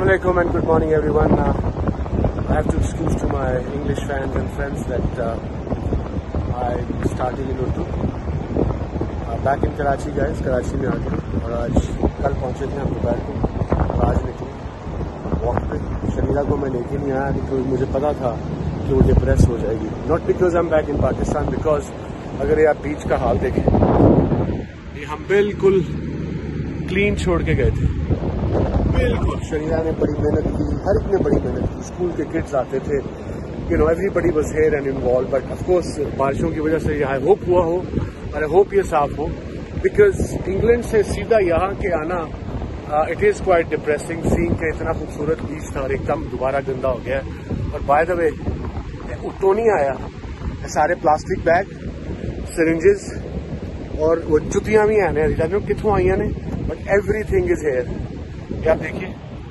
Assalamualaikum and good morning everyone. I have to excuse to my English fans and friends that I'm starting in Urdu. Back in Karachi guys, Karachi में आ गए और आज कल पहुंचे थे हम दोपहर को और आज निकले वॉक पे। शमीरा को मैं लेके नहीं आया क्योंकि मुझे पता था कि वो डिप्रेस हो जाएगी। Not because I am back in Pakistan, because अगर ये आप बीच का हाल देखें, ये हम बिल्कुल क्लीन छोड़ के गए थे। बिल्कुल शरीरा ने बड़ी मेहनत की, हर एक ने बड़ी मेहनत की। स्कूल के किड्स आते थे, you know, everybody was here and involve. But of course बारिशों की वजह से आई होप हुआ हो और आई होप ये साफ हो, बिकॉज इंग्लैंड से सीधा यहाँ के आना it is quite depressing seeing के इतना खूबसूरत बीच था और एकदम दोबारा गंदा हो गया। और बाय द वे उतो नहीं आया, सारे प्लास्टिक बैग, सिरिंजेस और वो जुतियां भी आने जाने कितों आई ने, बट एवरीथिंग इज हेयर। ये आप देखिए,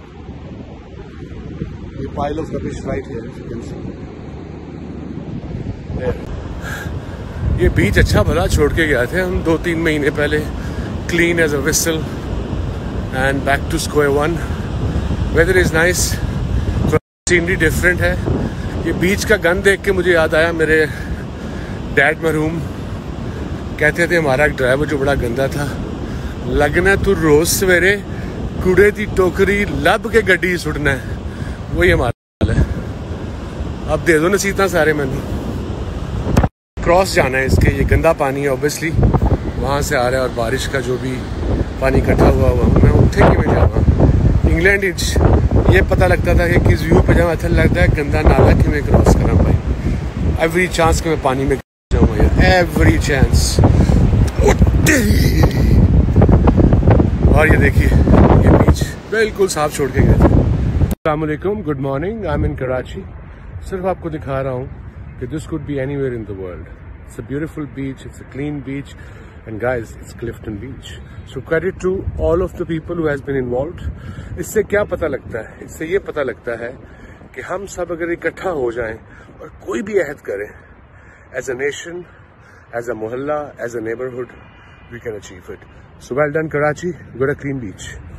ये pile of rubbish right here, you can see. ये बीच अच्छा भला छोड़ के गए थे हम 2-3 महीने पहले, clean as a whistle and back to square one. Weather is nice, scenery different है। ये बीच का गंद देख के मुझे याद आया, मेरे डैड मरहूम कहते थे हमारा एक ड्राइवर जो बड़ा गंदा था, लगना तू रोज सवेरे कूड़े की टोकरी लब के गड्डी सुटना है। वही हमारा हाल है। अब दे दो नसीहत सारे मैनू। क्रॉस जाना है इसके, ये गंदा पानी है ऑब्वियसली, वहाँ से आ रहा है और बारिश का जो भी पानी इकट्ठा हुआ मैं उत्थे कि मैं जावा। इंग्लैंड ये पता लगता था कि किस व्यू पे जाऊँ, अच्छा लगता है गंदा नाला कि मैं क्रॉस करा भाई। एवरी चांस कि मैं पानी में जाऊँ यार, एवरी चांस। और ये देखिए, ये बीच बिल्कुल साफ छोड़ के गए थे। अस्सलामुअलैकुम, good morning, I am in Karachi. सिर्फ आपको दिखा रहा हूँ कि this could be anywhere in the world. It's a beautiful beach, it's a clean beach and guys it's Clifton beach. So credit to all of the people who has been involved. इससे क्या पता लगता है? इससे ये पता लगता है कि हम सब अगर इकट्ठा हो जाएं और कोई भी अहद करें, as a nation, as a मोहल्ला, as a neighbourhood, we can achieve it. So well done Karachi, got a clean beach.